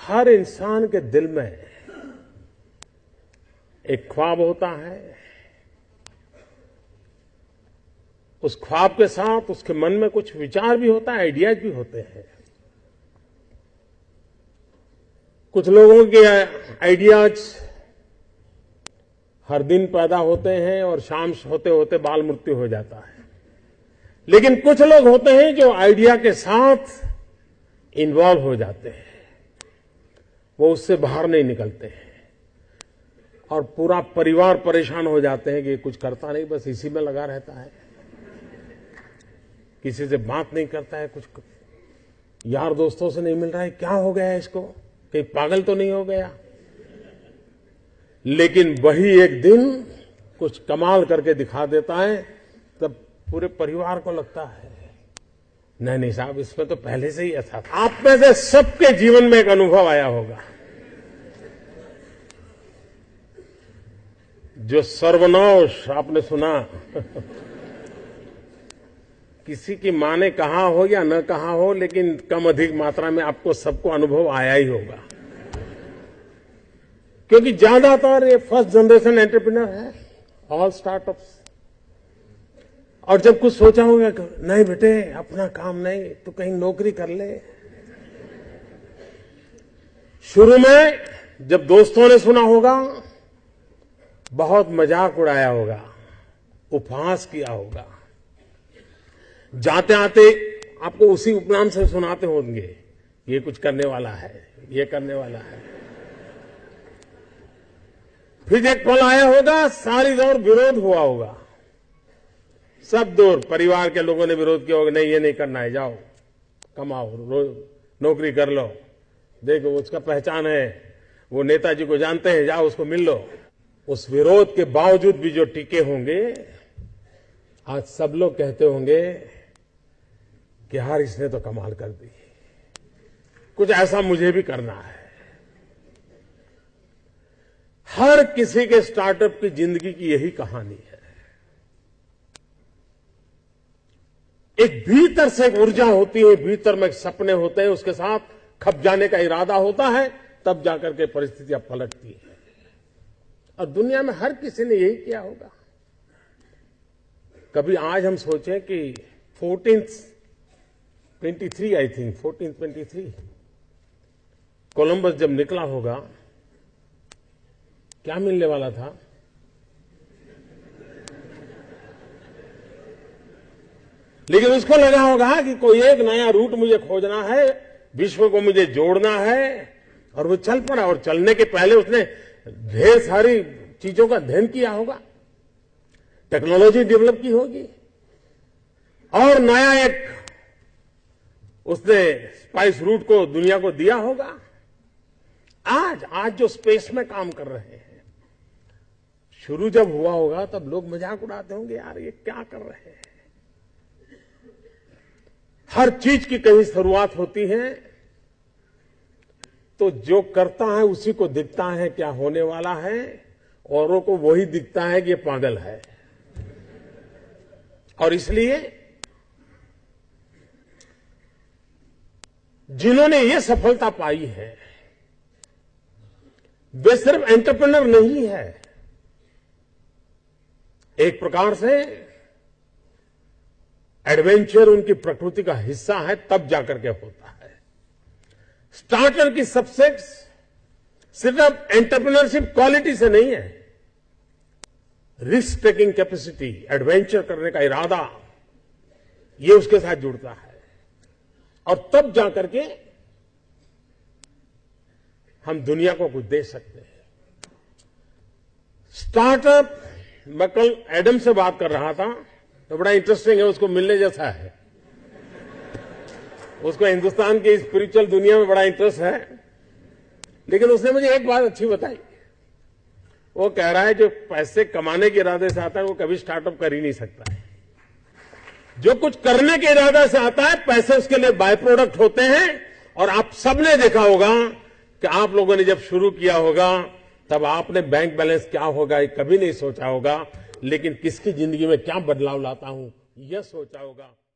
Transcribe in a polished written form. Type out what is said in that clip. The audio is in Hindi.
हर इंसान के दिल में एक ख्वाब होता है। उस ख्वाब के साथ उसके मन में कुछ विचार भी होता है, आइडियाज भी होते हैं। कुछ लोगों के आइडियाज हर दिन पैदा होते हैं और शाम होते होते बाल मृत्यु हो जाता है। लेकिन कुछ लोग होते हैं जो आइडिया के साथ इन्वॉल्व हो जाते हैं, वो उससे बाहर नहीं निकलते हैं और पूरा परिवार परेशान हो जाते हैं कि ये कुछ करता नहीं, बस इसी में लगा रहता है, किसी से बात नहीं करता है, कुछ यार दोस्तों से नहीं मिल रहा है, क्या हो गया है इसको, कहीं पागल तो नहीं हो गया। लेकिन वही एक दिन कुछ कमाल करके दिखा देता है, तब पूरे परिवार को लगता है नहीं नहीं साहब, इसमें तो पहले से ही ऐसा था। आप में से सबके जीवन में एक अनुभव आया होगा, जो सर्वनाश आपने सुना किसी की मां ने कहा हो या न कहा हो, लेकिन कम अधिक मात्रा में आपको सबको अनुभव आया ही होगा, क्योंकि ज्यादातर ये फर्स्ट जनरेशन एंटरप्रेन्योर है, ऑल स्टार्टअप्स। और जब कुछ सोचा होगा नहीं बेटे अपना काम नहीं, तो कहीं नौकरी कर ले। शुरू में जब दोस्तों ने सुना होगा, बहुत मजाक उड़ाया होगा, उपहास किया होगा, जाते आते आपको उसी उपनाम से सुनाते होंगे, ये कुछ करने वाला है, ये करने वाला है। फिर एक पल आया होगा, सारी दौर विरोध हुआ होगा, सब दूर परिवार के लोगों ने विरोध किया होगा, नहीं ये नहीं करना है, जाओ कमाओ, नौकरी कर लो, देखो उसका पहचान है, वो नेताजी को जानते हैं, जाओ उसको मिल लो। उस विरोध के बावजूद भी जो टिके होंगे, आज सब लोग कहते होंगे कि यार इसने तो कमाल कर दी, कुछ ऐसा मुझे भी करना है। हर किसी के स्टार्टअप की जिंदगी की यही कहानी है। एक भीतर से एक ऊर्जा होती है, भीतर में सपने होते हैं, उसके साथ खप जाने का इरादा होता है, तब जाकर के परिस्थितियां पलटती हैं। और दुनिया में हर किसी ने यही किया होगा। कभी आज हम सोचें कि 1423 आई थिंक 1423 कोलंबस जब निकला होगा, क्या मिलने वाला था? लेकिन उसको लगा होगा कि कोई एक नया रूट मुझे खोजना है, विश्व को मुझे जोड़ना है, और वो चल पड़ा। और चलने के पहले उसने ढेर सारी चीजों का अध्ययन किया होगा, टेक्नोलॉजी डेवलप की होगी, और नया एक उसने स्पाइस रूट को दुनिया को दिया होगा। आज जो स्पेस में काम कर रहे हैं, शुरू जब हुआ होगा तब लोग मजाक उड़ाते होंगे, यार ये क्या कर रहे हैं। हर चीज की कहीं शुरुआत होती है, तो जो करता है उसी को दिखता है क्या होने वाला है, औरों को वही दिखता है कि ये पागल है। और इसलिए जिन्होंने ये सफलता पाई है, वे सिर्फ एंटरप्रेन्योर नहीं है, एक प्रकार से एडवेंचर उनकी प्रकृति का हिस्सा है, तब जाकर के होता है। स्टार्टर की सक्सेस सिर्फ एंटरप्रेन्योरशिप क्वालिटी से नहीं है, रिस्क टेकिंग कैपेसिटी, एडवेंचर करने का इरादा, ये उसके साथ जुड़ता है। और तब जाकर के हम दुनिया को कुछ दे सकते हैं। स्टार्टअप, मैं कल एडम से बात कर रहा था, तो बड़ा इंटरेस्टिंग है, उसको मिलने जैसा है। उसको हिंदुस्तान की स्पिरिचुअल दुनिया में बड़ा इंटरेस्ट है। लेकिन उसने मुझे एक बात अच्छी बताई। वो कह रहा है जो पैसे कमाने के इरादे से आता है वो कभी स्टार्टअप कर ही नहीं सकता है। जो कुछ करने के इरादे से आता है, पैसे उसके लिए बाय प्रोडक्ट होते हैं। और आप सबने देखा होगा कि आप लोगों ने जब शुरू किया होगा तब आपने बैंक बैलेंस क्या होगा ये कभी नहीं सोचा होगा, लेकिन किसकी जिंदगी में क्या बदलाव लाता हूं यह सोचा होगा।